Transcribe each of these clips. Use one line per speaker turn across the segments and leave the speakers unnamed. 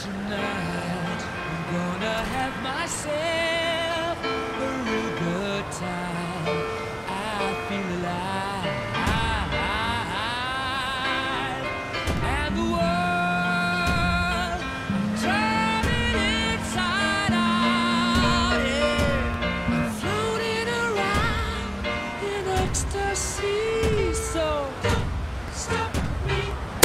Tonight I'm gonna have myself a real good time. I feel alive, and the world I'm turning inside out. Yeah, I'm floating around in ecstasy. So don't stop me.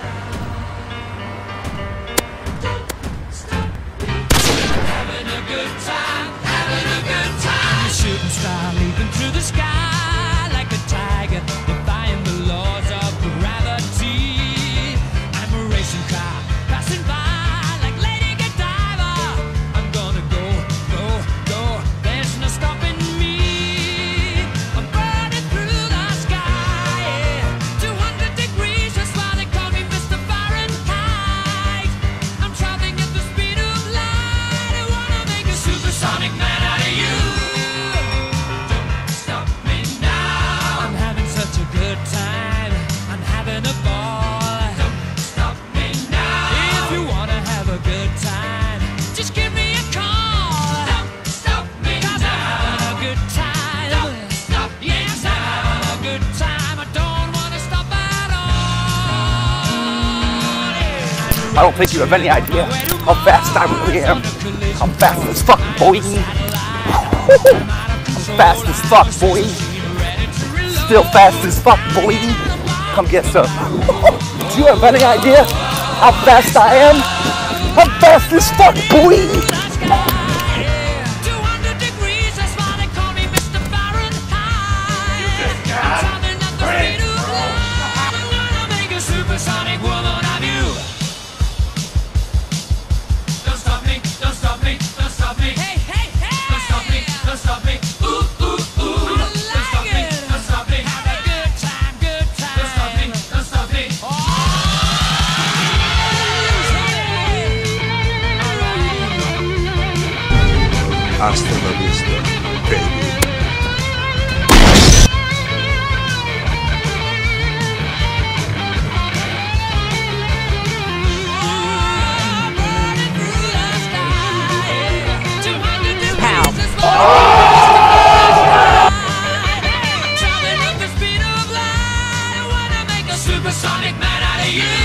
Shooting star leaping through the sky like a tiger, defying the laws of gravity. I'm a racing car passing by like Lady Godiva. I'm gonna go, go, go. There's no stopping me. I'm burning through the sky, yeah. 200 degrees, that's why they call me Mr. Fahrenheit. I'm traveling at the speed of light. I wanna make a supersonic man out of you.
I don't think you have any idea how fast I really am. I'm fast as fuck, boy. I'm fast as fuck, boy. Still fast as fuck, boy. Come get some. Do you have any idea how fast I am? I'm fast as fuck, boy.
Hasta la vista, baby.
Supersonic man out of you.